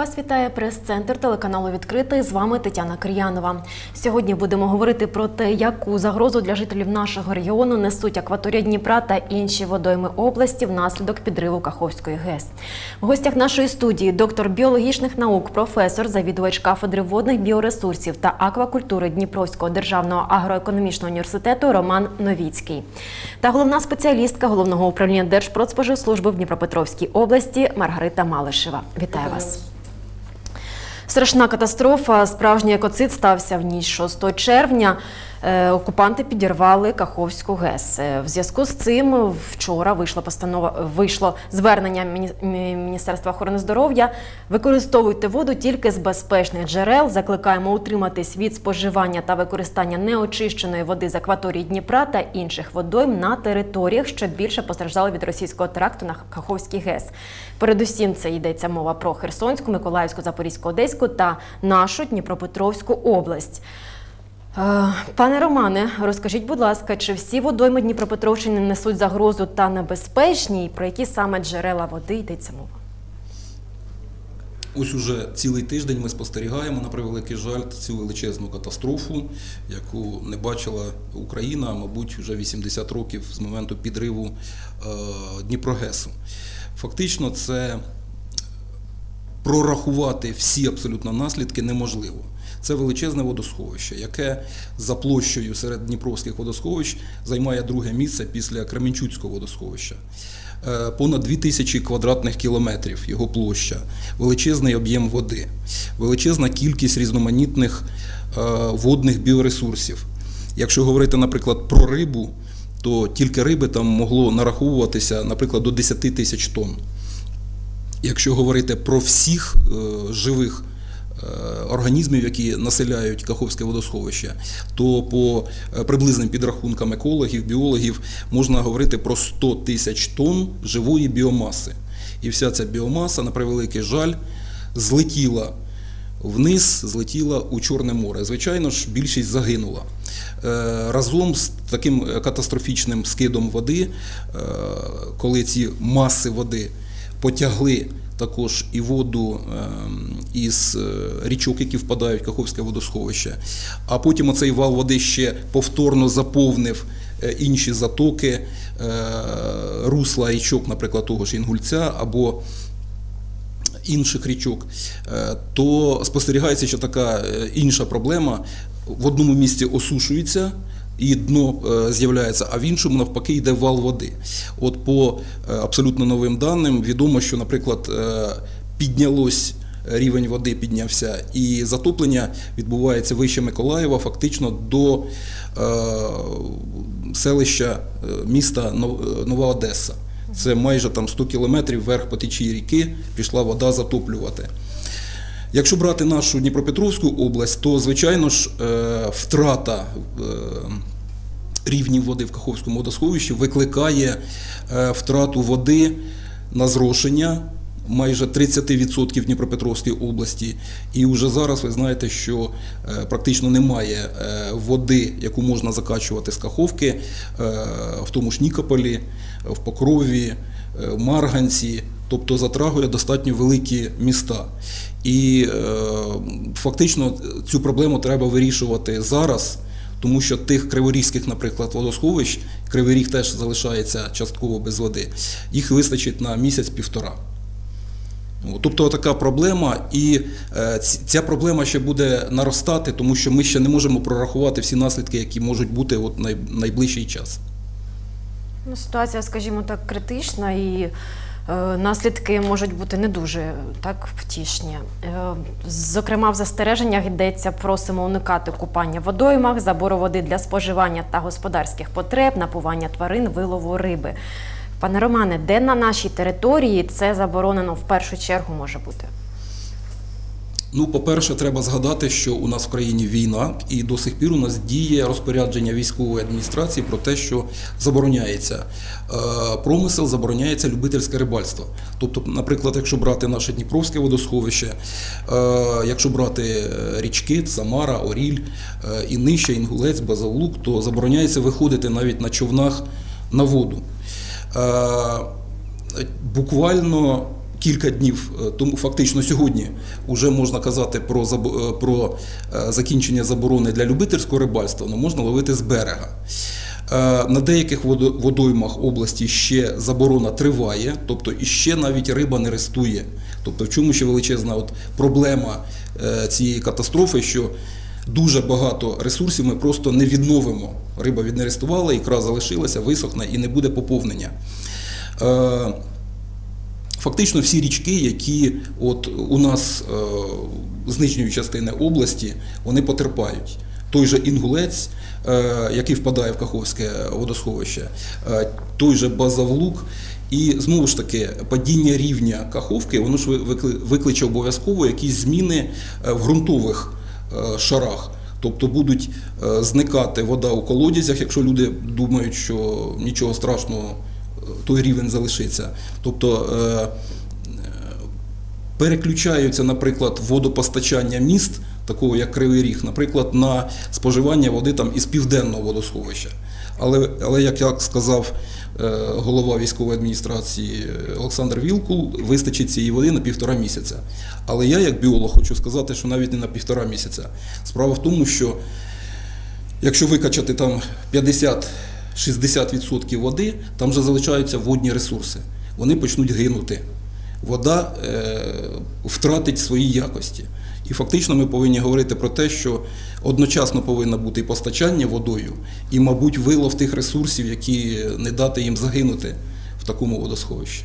Вас вітає прес-центр телеканалу «Відкритий». З вами Тетяна Кир'янова. Сьогодні будемо говорити про те, яку загрозу для жителів нашого регіону несуть акваторія Дніпра та інші водойми області внаслідок підриву Каховської ГЕС. В гостях нашої студії доктор біологічних наук, професор, завідувач кафедри водних біоресурсів та аквакультури Дніпровського державного агроекономічного університету Роман Новіцький та головна спеціалістка Головного управління Держпродспоживслужби в Дніпропетровській області Маргарита Малишева. Вітаю вас. Страшна катастрофа, справжній екоцид стався в ніч 6 червня. Окупанти підірвали Каховську ГЕС. В зв'язку з цим вчора вийшло звернення Міністерства охорони здоров'я. Використовуйте воду тільки з безпечних джерел. Закликаємо утриматись від споживання та використання неочищеної води з акваторії Дніпра та інших водойм на територіях, що більше постраждали від російського теракту на Каховській ГЕС. Передусім це йдеться мова про Херсонську, Миколаївську, Запорізьку, Одеську та нашу Дніпропетровську область. Пане Романе, розкажіть, будь ласка, чи всі водойми Дніпропетровщини несуть загрозу та небезпечні, і про які саме джерела води йдеться мова? Ось уже цілий тиждень ми спостерігаємо, на превеликий жаль, цю величезну катастрофу, яку не бачила Україна, мабуть, вже 80 років з моменту підриву Дніпрогесу. Фактично це прорахувати всі абсолютно наслідки неможливо. Це величезне водосховище, яке за площею серед дніпровських водосховищ займає друге місце після Кременчуцького водосховища. Понад 2000 квадратних кілометрів його площа, величезний об'єм води, величезна кількість різноманітних водних біоресурсів. Якщо говорити, наприклад, про рибу, то тільки риби там могло нараховуватися, наприклад, до 10 тисяч тонн. Якщо говорити про всіх живих організмів, які населяють Каховське водосховище, то по приблизним підрахункам екологів, біологів можна говорити про 100 тисяч тонн живої біомаси. І вся ця біомаса, на превеликий жаль, злетіла вниз, злетіла у Чорне море. Звичайно ж, більшість загинула. Разом з таким катастрофічним скидом води, коли ці маси води потягли також і воду із річок, які впадають в Каховське водосховище. А потім оцей вал води ще повторно заповнив інші затоки, русла річок, наприклад, того ж Інгульця або інших річок, то спостерігається, що така інша проблема. В одному місці осушується і дно з'являється, а в іншому, навпаки, йде вал води. От по абсолютно новим даним відомо, що, наприклад, рівень води піднявся, і затоплення відбувається вище Миколаєва, фактично до селища міста Нова Одеса. Це майже там 100 кілометрів вверх по течії ріки пішла вода затоплювати. Якщо брати нашу Дніпропетровську область, то, звичайно ж, втрата рівнів води в Каховському водосховищі викликає втрату води на зрошення майже 30% в Дніпропетровській області. І вже зараз ви знаєте, що практично немає води, яку можна закачувати з Каховки, в тому ж Нікополі, в Покрові, в Марганці, тобто затрагує достатньо великі міста. І фактично цю проблему треба вирішувати зараз, тому що тих криворізьких, наприклад, водосховищ, Кривий Ріг теж залишається частково без води, їх вистачить на місяць-півтора. Тобто така проблема, і ця проблема ще буде наростати, тому що ми ще не можемо прорахувати всі наслідки, які можуть бути в найближчий час. Ситуація, скажімо так, критична, і наслідки можуть бути не дуже так втішні. Зокрема, в застереженнях йдеться: просимо уникати купання в водоймах, забору води для споживання та господарських потреб, напування тварин, вилову риби. Пане Романе, де на нашій території це заборонено в першу чергу може бути? Ну, по-перше, треба згадати, що у нас в країні війна, і до сих пір у нас діє розпорядження військової адміністрації про те, що забороняється промисел, забороняється любительське рибальство. Тобто, наприклад, якщо брати наше Дніпровське водосховище, якщо брати річки Самара, Оріль, Інища, Інгулець, Базавлук, то забороняється виходити навіть на човнах на воду. Буквально кілька днів тому, фактично сьогодні, вже можна казати про закінчення заборони для любительського рибальства, але можна ловити з берега. На деяких водоймах області ще заборона триває, тобто іще навіть риба не рестує. Тобто в чому ще величезна проблема цієї катастрофи, що дуже багато ресурсів ми просто не відновимо. Риба віднерестувала, ікра залишилася, висохне і не буде поповнення. Фактично всі річки, які у нас з нижньої частини області, вони потерпають. Той же Інгулець, який впадає в Каховське водосховище, той же Базавлук. І знову ж таки, падіння рівня Каховки, воно ж викличе обов'язково якісь зміни в ґрунтових шарах. Тобто будуть зникати вода у колодязях, якщо люди думають, що нічого страшного, той рівень залишиться. Тобто переключаються, наприклад, водопостачання міст, такого як Кривий Ріг, наприклад, на споживання води там із південного водосховища. Але як я сказав голова військової адміністрації Олександр Вілкул, вистачить цієї води на 1,5 місяця. Але я, як біолог, хочу сказати, що навіть не на 1,5 місяця. Справа в тому, що якщо викачати там 50-60% води, там вже залишаються водні ресурси. Вони почнуть гинути. Вода втратить свої якості. І фактично ми повинні говорити про те, що одночасно повинно бути і постачання водою, і, мабуть, вилов тих ресурсів, які не дати їм загинути в такому водосховищі.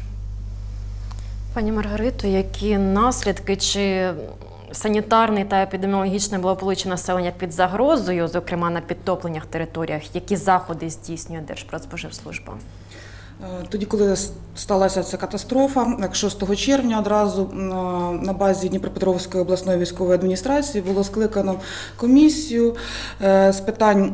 Пані Маргарито, які наслідки чи санітарне та епідеміологічне благополуччя населення під загрозою, зокрема на підтоплених територіях, які заходи здійснює Держпродспоживслужба? Тоді, коли сталася ця катастрофа, як 6 червня одразу на базі Дніпропетровської обласної військової адміністрації було скликано комісію з питань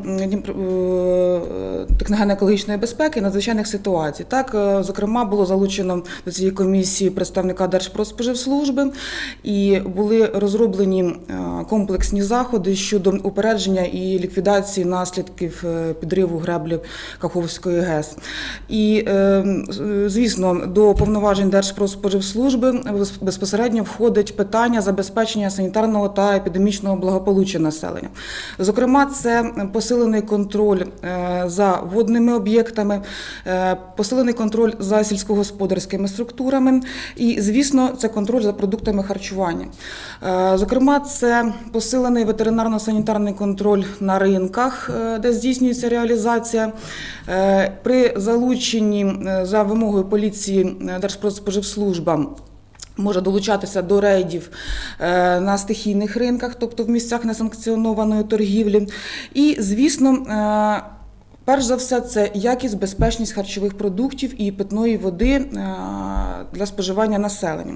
техногенно-екологічної безпеки і надзвичайних ситуацій. Так, зокрема, було залучено до цієї комісії представника Держпродспоживслужби і були розроблені комплексні заходи щодо упередження і ліквідації наслідків підриву греблі Каховської ГЕС. І звісно, до повноважень Держпродспоживслужби безпосередньо входить питання забезпечення санітарного та епідемічного благополуччя населення. Зокрема, це посилений контроль за водними об'єктами, посилений контроль за сільськогосподарськими структурами і, звісно, це контроль за продуктами харчування. Зокрема, це посилений ветеринарно-санітарний контроль на ринках, де здійснюється реалізація. При залученні за вимогою поліції Держпродспоживслужба може долучатися до рейдів на стихійних ринках, тобто в місцях несанкціонованої торгівлі. І, звісно, перш за все, це якість, безпечність харчових продуктів і питної води для споживання населенням.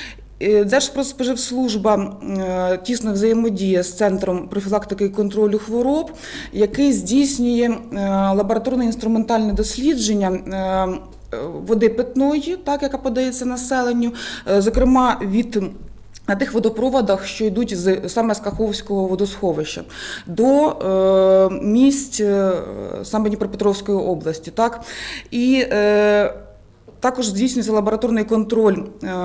Держпродспоживслужба тісно взаємодіє з Центром профілактики і контролю хвороб, який здійснює лабораторно-інструментальне дослідження води питної, так, яка подається населенню, зокрема на тих водопроводах, що йдуть саме з Каховського водосховища, до місць саме Дніпропетровської області. Так. І також здійснюється лабораторний контроль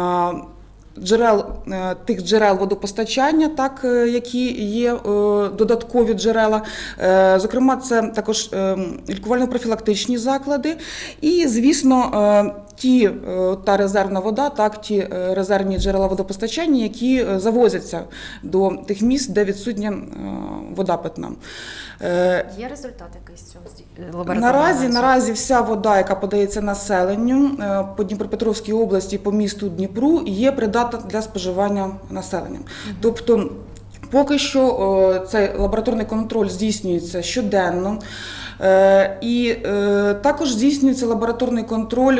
тих джерел водопостачання, так, які є додаткові джерела. Зокрема, це також лікувально-профілактичні заклади і, звісно, та резервна вода, так, ті резервні джерела водопостачання, які завозяться до тих місць, де відсутня вода питна. Є результат якийсь цього лабораторного? Наразі вся вода, яка подається населенню по Дніпропетровській області, по місту Дніпру, є придатна для споживання населенням. Тобто, поки що цей лабораторний контроль здійснюється щоденно. І також здійснюється лабораторний контроль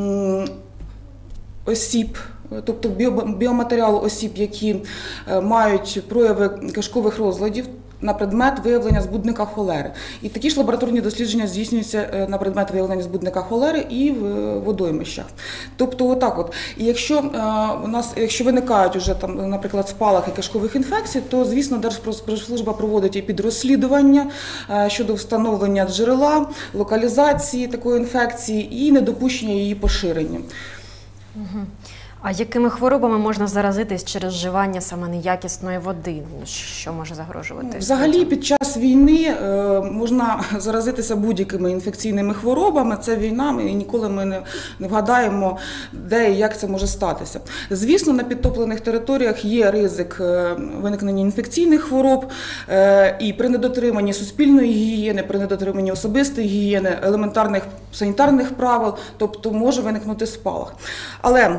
осіб, тобто біоматеріалу осіб, які мають прояви кишкових розладів на предмет виявлення збудника холери. І такі ж лабораторні дослідження здійснюються на предмет виявлення збудника холери і в водоймищах. Тобто отак от. І якщо виникають уже там, наприклад, спалахи кишкових інфекцій, то, звісно, Держпродспоживслужба проводить і підрозслідування щодо встановлення джерела, локалізації такої інфекції і недопущення її поширення. А якими хворобами можна заразитись через вживання саме неякісної води? Що може загрожувати? Взагалі, під час війни можна заразитися будь-якими інфекційними хворобами. Це війна, і ніколи ми не вгадаємо, де і як це може статися. Звісно, на підтоплених територіях є ризик виникнення інфекційних хвороб, і при недотриманні суспільної гігієни, при недотриманні особистої гігієни, елементарних санітарних правил, тобто може виникнути спалах. Але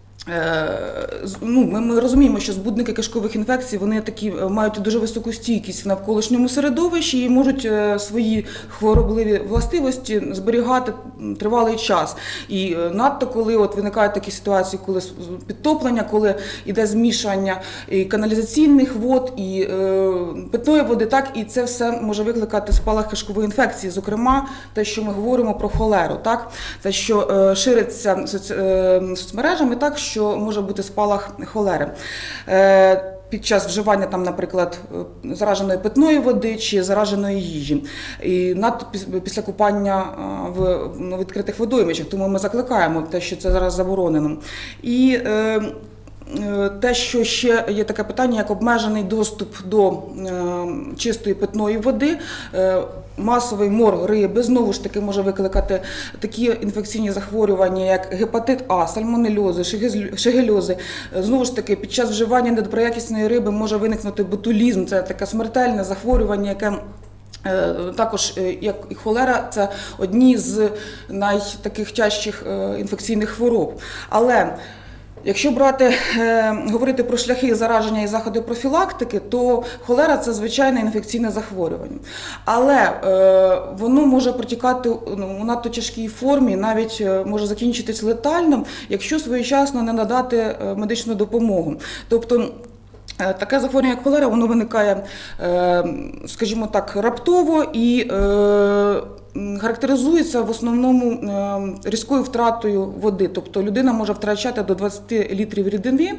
ми розуміємо, що збудники кишкових інфекцій, вони такі мають дуже високу стійкість в навколишньому середовищі і можуть свої хворобливі властивості зберігати тривалий час. І надто коли виникають такі ситуації, коли підтоплення, коли йде змішання і каналізаційних вод, і питної води, так, і це все може викликати спалах кишкової інфекції, зокрема те, що ми говоримо про холеру, так, те, що шириться соцмережами, так, що може бути спалах холери під час вживання, там, наприклад, зараженої питної води чи зараженої їжі. І надто після купання в відкритих водоймищах, тому ми закликаємо те, що це зараз заборонено. І те, що ще є таке питання, як обмежений доступ до чистої питної води, масовий мор риби, знову ж таки, може викликати такі інфекційні захворювання, як гепатит А, сальмонельози, шигельози. Знову ж таки, під час вживання недоброякісної риби може виникнути ботулізм, це таке смертельне захворювання, яке також, як і холера, це одні з найтаких тяжчих інфекційних хвороб. Але якщо говорити про шляхи зараження і заходи профілактики, то холера – це звичайне інфекційне захворювання. Але воно може протікати у надто тяжкій формі, навіть може закінчитись летально, якщо своєчасно не надати медичну допомогу. Тобто таке захворювання, як холера, воно виникає, скажімо так, раптово і характеризується в основному різкою втратою води. Тобто людина може втрачати до 20 літрів рідини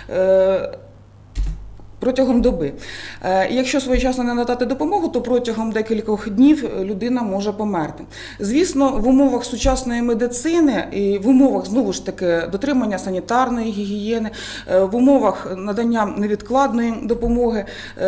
протягом доби. І якщо своєчасно не надати допомогу, то протягом декількох днів людина може померти. Звісно, в умовах сучасної медицини і в умовах, знову ж таки, дотримання санітарної гігієни, в умовах надання невідкладної допомоги,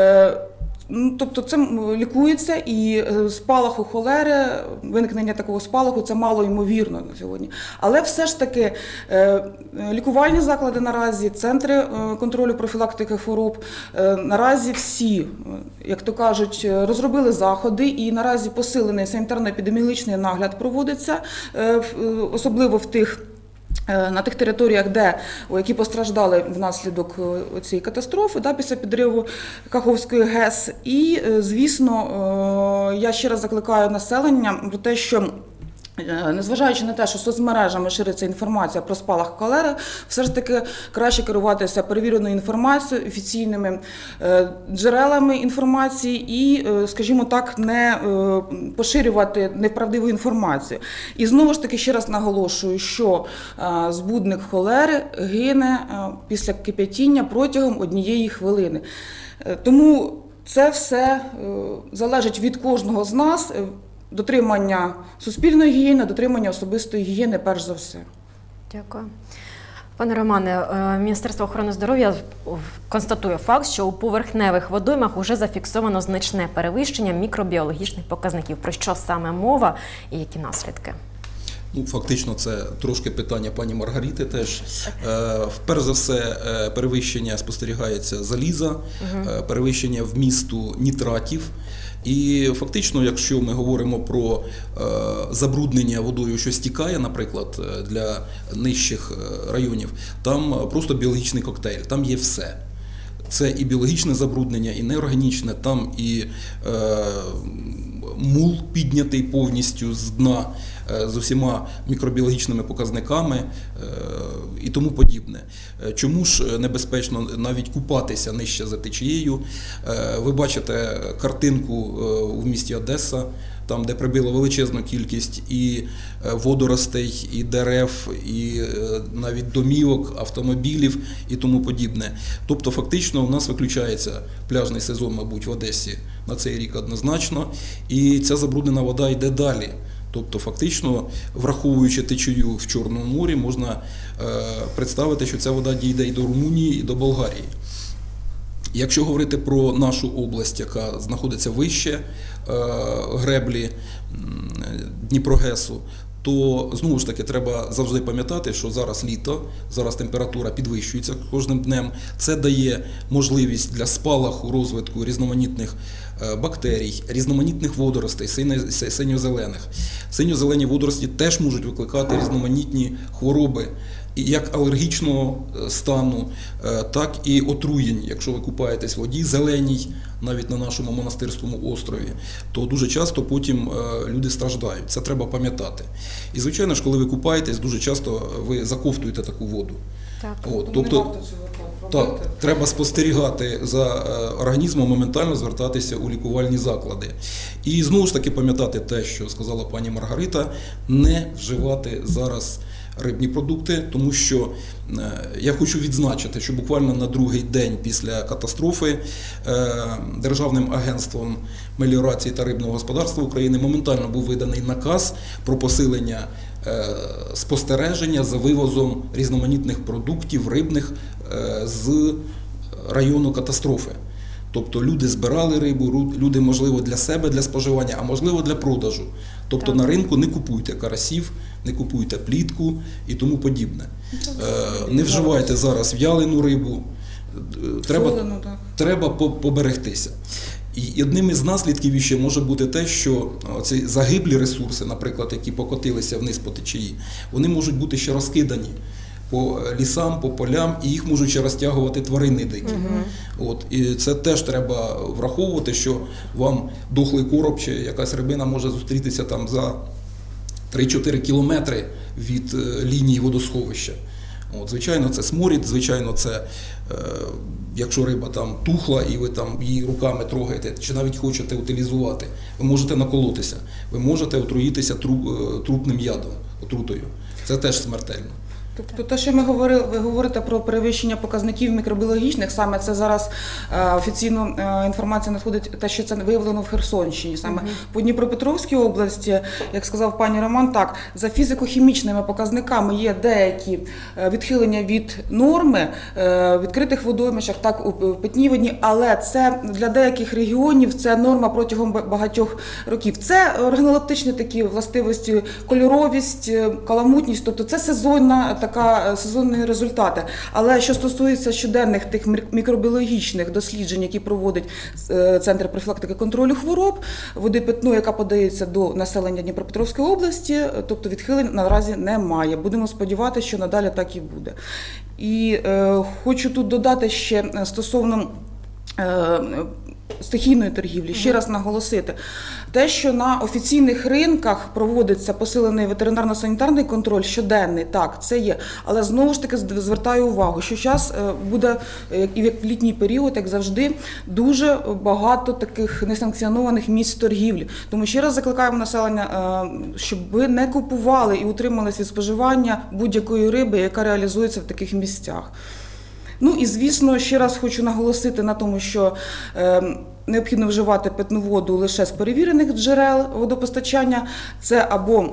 тобто це лікується, і спалаху холери, виникнення такого спалаху, це мало ймовірно на сьогодні. Але все ж таки лікувальні заклади наразі, центри контролю профілактики хвороб, наразі всі, як то кажуть, розробили заходи, і наразі посилений санітарно-епідеміологічний нагляд проводиться, особливо на тих територіях, які постраждали внаслідок цієї катастрофи, після підриву Каховської ГЕС. І, звісно, я ще раз закликаю населення про те, що незважаючи на те, що соцмережами шириться інформація про спалах холери, все ж таки краще керуватися перевіреною інформацією, офіційними джерелами інформації і, скажімо так, не поширювати неправдиву інформацію. І знову ж таки ще раз наголошую, що збудник холери гине після кип'ятіння протягом 1 хвилини. Тому це все залежить від кожного з нас. Дотримання суспільної гігієни, дотримання особистої гігієни перш за все. Дякую. Пане Романе, Міністерство охорони здоров'я констатує факт, що у поверхневих водоймах вже зафіксовано значне перевищення мікробіологічних показників. Про що саме мова і які наслідки? Фактично, це трошки питання пані Маргарити теж. Перш за все, перевищення спостерігається заліза, перевищення вмісту нітратів. І фактично, якщо ми говоримо про забруднення водою, що стікає, наприклад, для нижчих районів, там просто біологічний коктейль, там є все. Це і біологічне забруднення, і неорганічне, там і мул піднятий повністю з дна з усіма мікробіологічними показниками і тому подібне. Чому ж небезпечно навіть купатися нижче за течією? Ви бачите картинку у місті Одеса, там, де прибило величезну кількість і водоростей, і дерев, і навіть домівок, автомобілів і тому подібне. Тобто, фактично, у нас виключається пляжний сезон, мабуть, в Одесі на цей рік однозначно, і ця забруднена вода йде далі Тобто фактично, враховуючи течію в Чорному морі, можна представити, що ця вода дійде і до Румунії, і до Болгарії. Якщо говорити про нашу область, яка знаходиться вище греблі Дніпрогесу, то знову ж таки треба завжди пам'ятати, що зараз літо, зараз температура підвищується кожним днем. Це дає можливість для спалаху, розвитку різноманітних бактерій, різноманітних водоростей, синьо-зелених. Синьо-зелені водорості теж можуть викликати різноманітні хвороби, як алергічного стану, так і отруєнь. Якщо ви купаєтесь в воді зеленій, навіть на нашому монастирському острові, то дуже часто потім люди страждають. Це треба пам'ятати. І, звичайно ж, коли ви купаєтесь, дуже часто ви заковтуєте таку воду. Так. Тобто, так, треба спостерігати за організмом, моментально звертатися у лікувальні заклади. І знову ж таки пам'ятати те, що сказала пані Маргарита, не вживати зараз рибні продукти, тому що я хочу відзначити, що буквально на другий день після катастрофи Державним агентством меліорації та рибного господарства України моментально був виданий наказ про посилення спостереження за вивозом різноманітних продуктів рибних з району катастрофи. Тобто люди збирали рибу, люди, можливо, для себе, для споживання, а можливо для продажу. Тобто на ринку не купуйте карасів, не купуйте плітку і тому подібне. Не вживайте зараз в'ялену рибу, треба поберегтися. І одним із наслідків ще може бути те, що ці загиблі ресурси, наприклад, які покотилися вниз по течії, вони можуть бути ще розкидані по лісам, по полям, і їх можуть ще розтягувати тварини дикі. І це теж треба враховувати, що вам дохлий короб чи якась рибина може зустрітися там за 3-4 кілометри від лінії водосховища. Звичайно, це сморід, звичайно, це якщо риба там тухла і ви там її руками трогаєте, чи навіть хочете утилізувати, ви можете наколотися, ви можете отруїтися трупним ядом, отрутою. Це теж смертельно. Тобто те, що ви говорите про перевищення показників мікробіологічних, саме це зараз офіційно інформація надходить, те, що це виявлено в Херсонщині. Саме по Дніпропетровській області, як сказав пані Роман, так, за фізико-хімічними показниками є деякі відхилення від норми в відкритих водоймищах, так, у питній воді, але це для деяких регіонів це норма протягом багатьох років. Це органолептичні такі властивості, кольоровість, каламутність, тобто це сезонні результати. Але що стосується щоденних тих мікробіологічних досліджень, які проводить Центр профілактики контролю хвороб, води питної, яка подається до населення Дніпропетровської області, тобто відхилень наразі немає. Будемо сподіватися, що надалі так і буде. І хочу тут додати ще стосовно стихійної торгівлі, ще раз наголосити. Те, що на офіційних ринках проводиться посилений ветеринарно-санітарний контроль щоденний, так, це є. Але знову ж таки звертаю увагу, що зараз буде, і в літній період, як завжди, дуже багато таких несанкціонованих місць торгівлі. Тому ще раз закликаємо населення, щоб ви не купували і утримались від споживання будь-якої риби, яка реалізується в таких місцях. Ну і, звісно, ще раз хочу наголосити на тому, що необхідно вживати питну воду лише з перевірених джерел водопостачання. Це або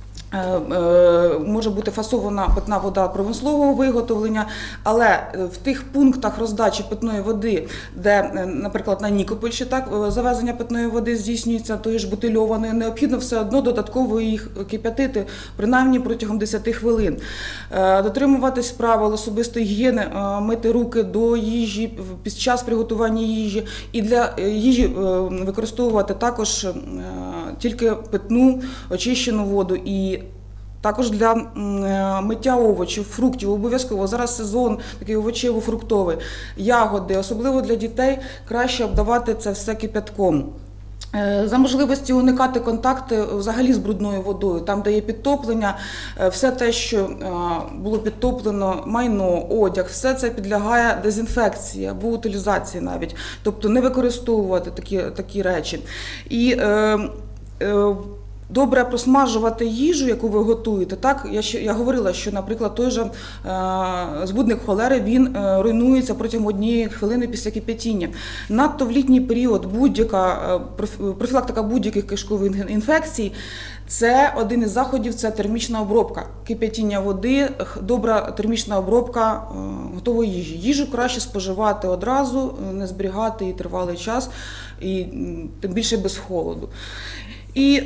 може бути фасована питна вода промислового виготовлення, але в тих пунктах роздачі питної води, де, наприклад, на Нікопольщі так, завезення питної води здійснюється, тої ж бутильованої, необхідно все одно додатково їх кип'ятити, принаймні протягом 10 хвилин. Дотримуватись правил особистої гігієни, мити руки до їжі, під час приготування їжі, і для їжі використовувати також тільки питну очищену воду. І також для миття овочів, фруктів обов'язково. Зараз сезон такий овочево-фруктовий. Ягоди, особливо для дітей, краще обдавати це все кипятком. За можливості уникати контакти взагалі з брудною водою, там, де є підтоплення, все те, що було підтоплено, майно, одяг, все це підлягає дезінфекції або утилізації навіть. Тобто не використовувати такі речі. І добре просмажувати їжу, яку ви готуєте. Так, я говорила, що, наприклад, той же збудник холери, він руйнується протягом 1 хвилини після кип'ятіння. Надто в літній період будь-яка профілактика будь-яких кишкових інфекцій – це один із заходів, це термічна обробка. Кип'ятіння води, добра термічна обробка готової їжі. Їжу краще споживати одразу, не зберігати її тривалий час, і тим більше без холоду. І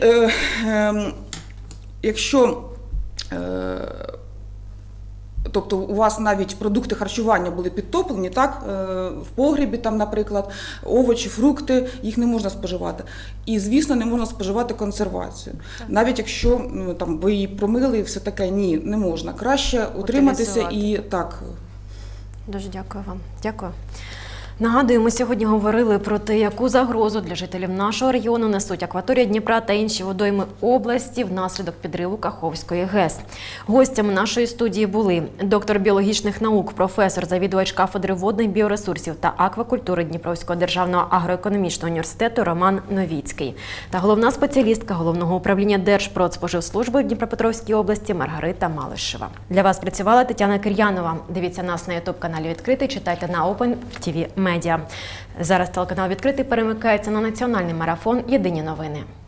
якщо тобто у вас навіть продукти харчування були підтоплені, так, в погребі, там, наприклад, овочі, фрукти, їх не можна споживати. І, звісно, не можна споживати консервацію. Так. Навіть якщо там, ви її промили і все таке, ні, не можна. Краще утриматися і так. Дуже дякую вам. Дякую. Нагадую, ми сьогодні говорили про те, яку загрозу для жителів нашого регіону несуть акваторія Дніпра та інші водойми області внаслідок підриву Каховської ГЕС. Гостями нашої студії були доктор біологічних наук, професор, завідувач кафедри водних біоресурсів та аквакультури Дніпровського державного агроекономічного університету Роман Новіцький та головна спеціалістка Головного управління Держпродспоживслужби в Дніпропетровській області Маргарита Малишева. Для вас працювала Тетяна Кир'янова. Дивіться нас на YouTube-каналі «Відкритий», читайте на Open TV Медіа. Зараз телеканал «Відкритий» перемикається на національний марафон «Єдині новини».